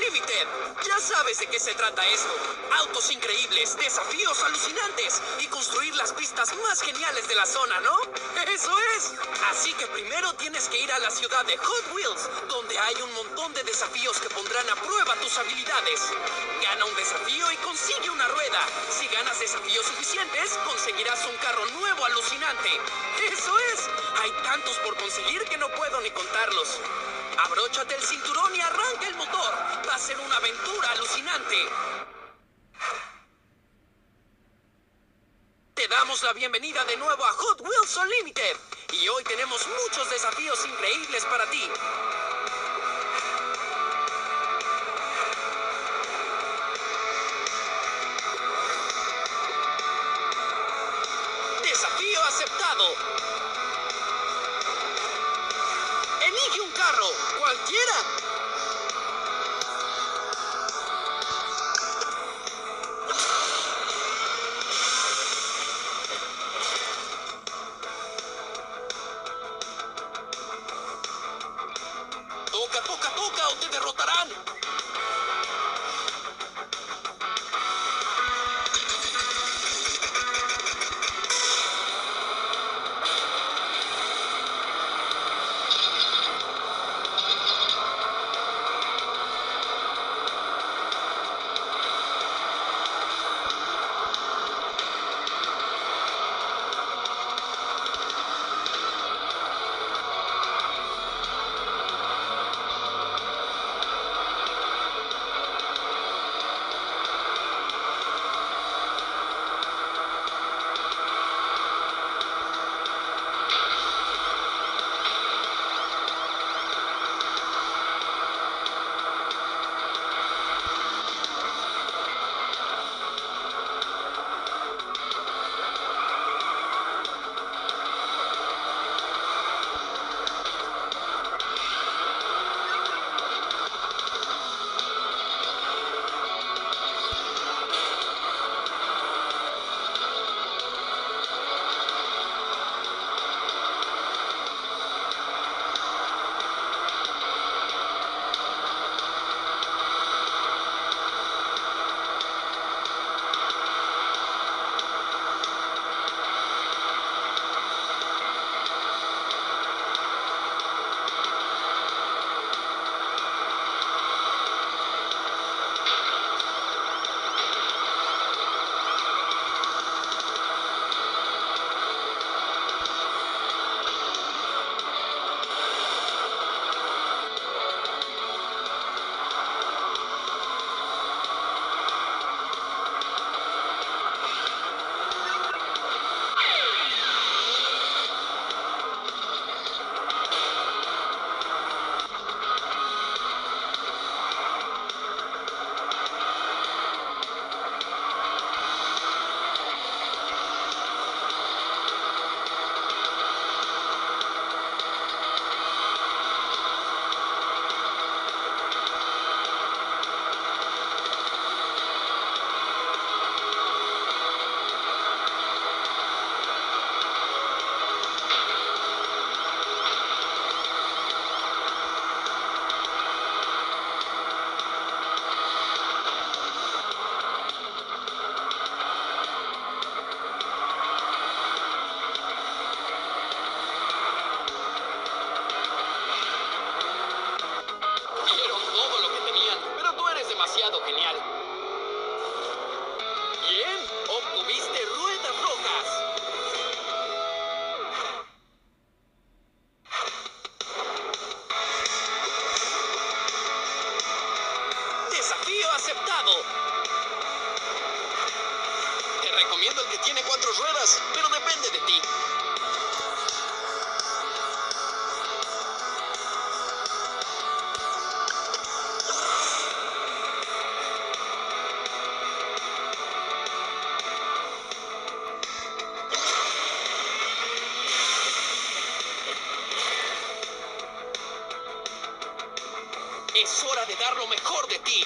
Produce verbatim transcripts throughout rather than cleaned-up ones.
Unlimited. Ya sabes de qué se trata esto. Autos increíbles, desafíos alucinantes y construir las pistas más geniales de la zona, ¿no? ¡Eso es! Así que primero tienes que ir a la ciudad de Hot Wheels, donde hay un montón de desafíos que pondrán a prueba tus habilidades. Gana un desafío y consigue una rueda. Si ganas desafíos suficientes, conseguirás un carro nuevo alucinante. ¡Eso es! Hay tantos por conseguir que no puedo ni contarlos. Abróchate el cinturón y arranca el motor. Va a ser una aventura alucinante. Te damos la bienvenida de nuevo a Hot Wheels Unlimited. Y hoy tenemos muchos desafíos increíbles para ti. Desafío aceptado. Elige un carro, cualquiera. Toca, toca, toca o te derrotarán. Demasiado genial. Bien, obtuviste ruedas rojas. Desafío aceptado. Te recomiendo el que tiene cuatro ruedas, pero depende de ti. Es hora de dar lo mejor de ti.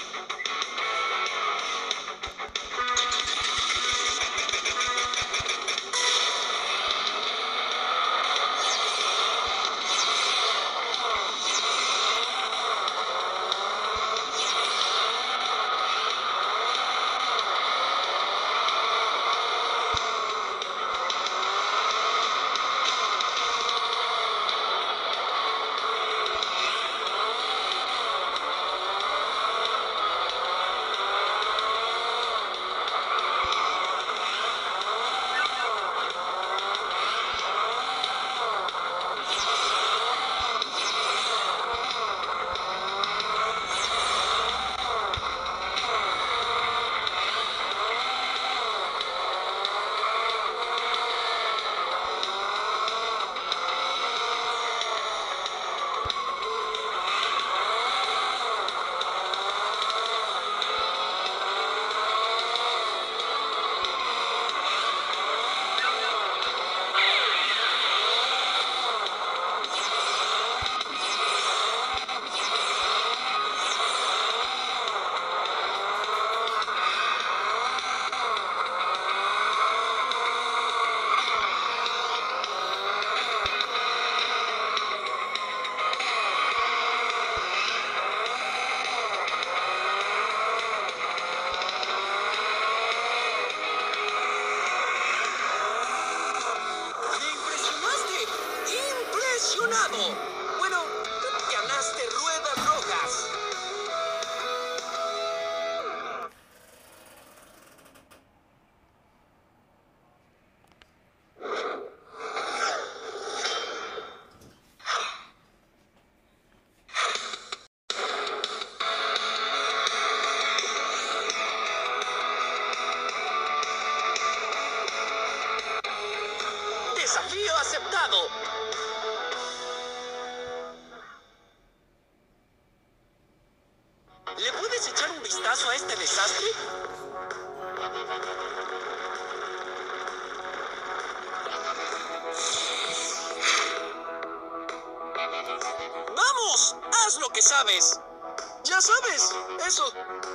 ¿puedes echar un vistazo a este desastre? ¡Vamos! ¡Haz lo que sabes! Ya sabes, eso.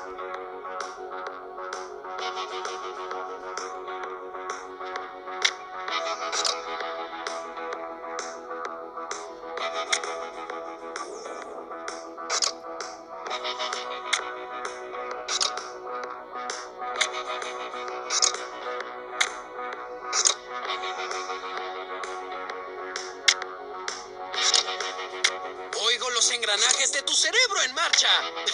Oigo los engranajes de tu cerebro en marcha.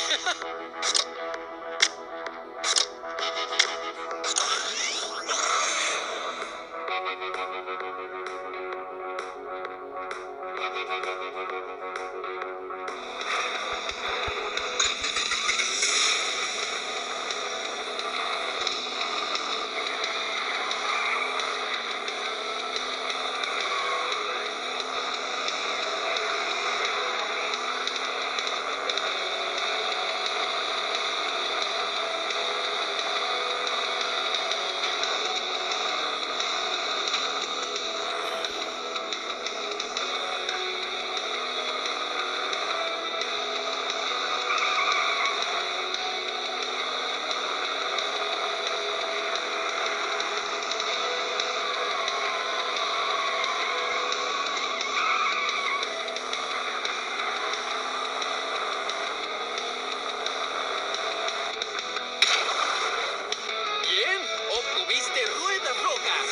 Obtuviste ruedas rojas.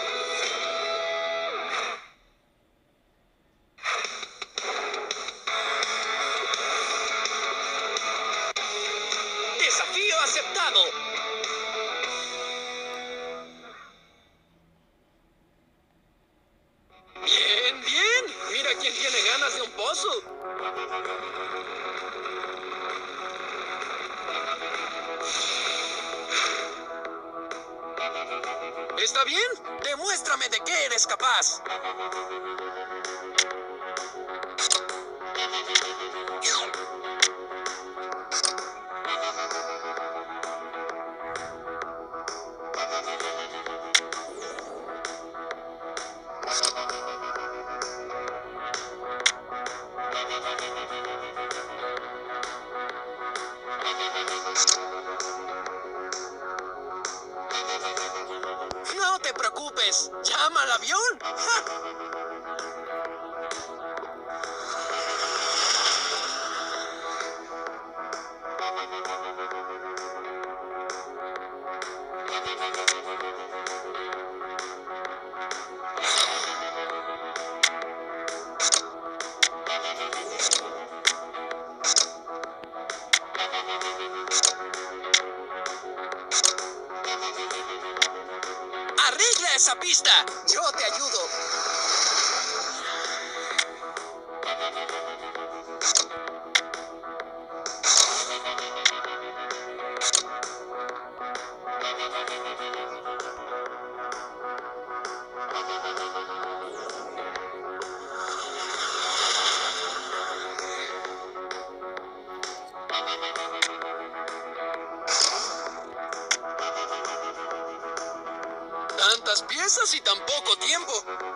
Desafío aceptado. Bien, bien. Mira quién tiene ganas de un pozo. ¿Está bien? Demuéstrame de qué eres capaz. No te preocupes. ¡Llama al avión! ¡Ja! ¡Arregla esa pista! ¡Yo te ayudo! Tantas piezas y tan poco tiempo.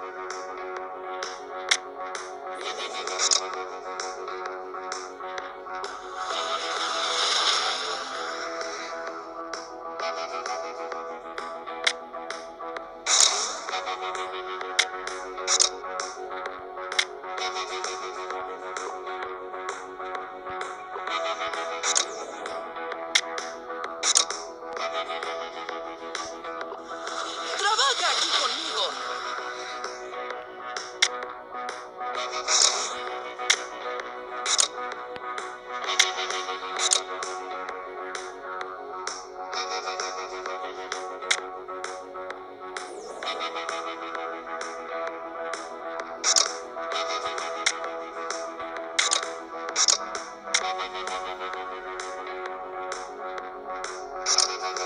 Trabaja aquí conmigo.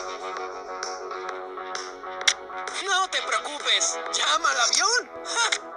No te preocupes. ¡Llama al avión! ¡Ja!